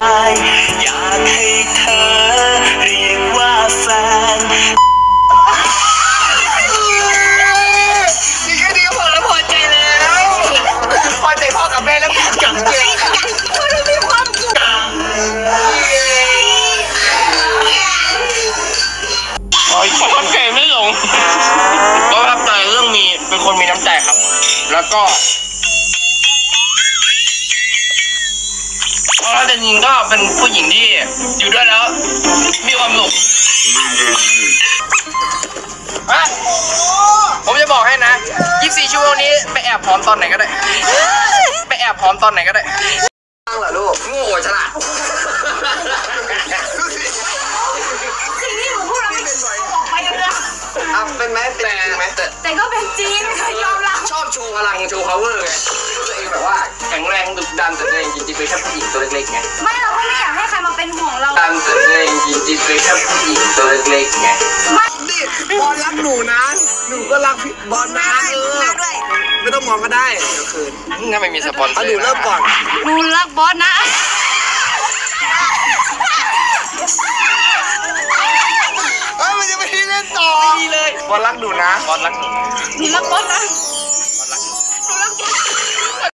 อยากให้เธอเรียกว่าแฟนนี่แค่นี้ก็พอแล้วพอใจแล้วพอใจพ่อกับแม่แล้วจังเลยเขาได้มีความสุขประทับใจไม่ลงประทับใจเรื่องมีเป็นคนมีน้ำใจครับแล้วก็ถ้าจะยิงก็เป็นผู้หญิงที่อยู่ด้วยแล้วมีความสุขผมจะบอกให้นะ24 ชั่วโมงนี้ไปแอบพร้อมตอนไหนก็ได้ไปแอบพร้อมตอนไหนก็ได้ตั้งเหรอลูกโง่ฉลาดสิ่งที่หนูพูดไม่เป็นออกไปเลยนะเป็นไหมแต่ก็เป็นจริงยอมรับชอบโชว์พลังโชว์ power ไงตัวเองแบบว่าแข็งแรงดุดันแต่ตัวเองจริงๆเป็นแค่ผู้หญิงตัวเล็กๆไงไม่เราก็ไม่อยากให้ใครมาเป็นห่วงเราดันแต่ตัวเองจริงๆเป็นแค่ผู้หญิงตัวเล็กๆไงนี่บอลรักหนูนะหนูก็รักบอลนะไม่ต้องมองก็ได้เดี๋ยวคืนถ้าไม่มีสปอนเซอร์หนูเริ่มก่อนหนูรักบอลนะมันจะไม่ได้เล่นต่อไม่ดีเลยบอลรักหนูนะบอลรักหนูรักบอลนะบอลรักหนูรักบอล